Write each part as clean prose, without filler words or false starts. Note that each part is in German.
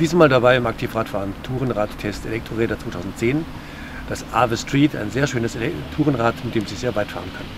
Diesmal dabei im Aktivradfahren Tourenrad-Test Elektroräder 2010. Das Aave Street, ein sehr schönes Tourenrad, mit dem Sie sehr weit fahren können.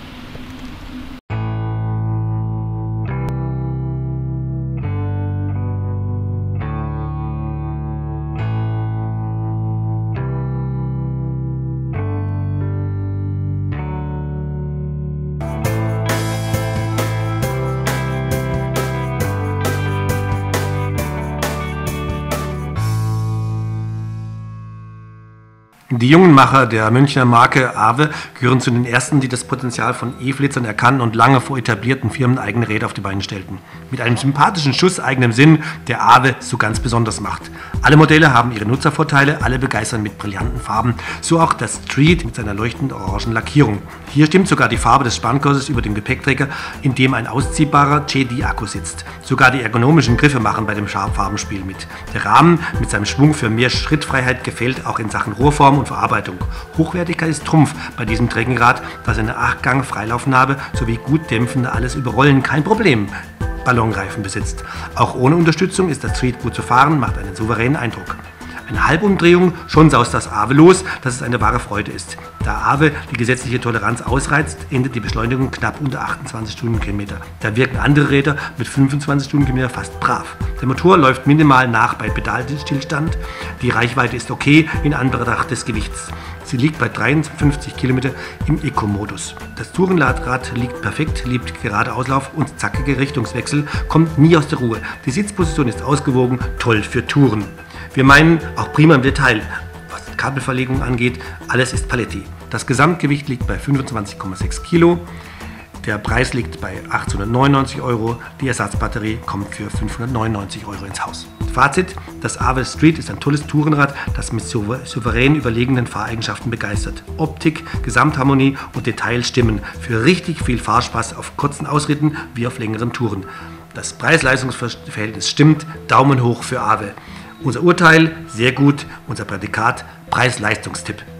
Die jungen Macher der Münchner Marke Aave gehören zu den ersten, die das Potenzial von E-Flitzern erkannten und lange vor etablierten Firmen eigene Räder auf die Beine stellten. Mit einem sympathischen Schuss eigenem Sinn, der Aave so ganz besonders macht. Alle Modelle haben ihre Nutzervorteile, alle begeistern mit brillanten Farben, so auch das Street mit seiner leuchtend orangen Lackierung. Hier stimmt sogar die Farbe des Spannkurses über dem Gepäckträger, in dem ein ausziehbarer JD-Akku sitzt. Sogar die ergonomischen Griffe machen bei dem Farbenspiel mit. Der Rahmen mit seinem Schwung für mehr Schrittfreiheit gefällt auch in Sachen Rohrform und Verarbeitung. Hochwertigkeit ist Trumpf bei diesem Treckenrad, das eine 8-Gang-Freilaufnabe sowie gut dämpfende alles überrollen kein Problem Ballonreifen besitzt. Auch ohne Unterstützung ist das Street gut zu fahren, macht einen souveränen Eindruck. Eine Halbumdrehung, schon saust das Aave los, dass es eine wahre Freude ist. Da Aave die gesetzliche Toleranz ausreizt, endet die Beschleunigung knapp unter 28 Stundenkilometer. Da wirken andere Räder mit 25 Stundenkilometer fast brav. Der Motor läuft minimal nach bei Pedalstillstand. Die Reichweite ist okay in Anbetracht des Gewichts. Sie liegt bei 53 Kilometer im Eco-Modus. Das Tourenrad liegt perfekt, liebt gerade Auslauf und zackige Richtungswechsel, kommt nie aus der Ruhe. Die Sitzposition ist ausgewogen, toll für Touren. Wir meinen auch prima im Detail, was die Kabelverlegung angeht, alles ist Paletti. Das Gesamtgewicht liegt bei 25,6 Kilo, der Preis liegt bei 899 €, die Ersatzbatterie kommt für 599 € ins Haus. Fazit: Das Aave Street ist ein tolles Tourenrad, das mit souverän überlegenen Fahreigenschaften begeistert. Optik, Gesamtharmonie und Detail stimmen für richtig viel Fahrspaß auf kurzen Ausritten wie auf längeren Touren. Das Preis-Leistungs-Verhältnis stimmt, Daumen hoch für Aave. Unser Urteil, sehr gut, unser Prädikat, Preis-Leistungstipp.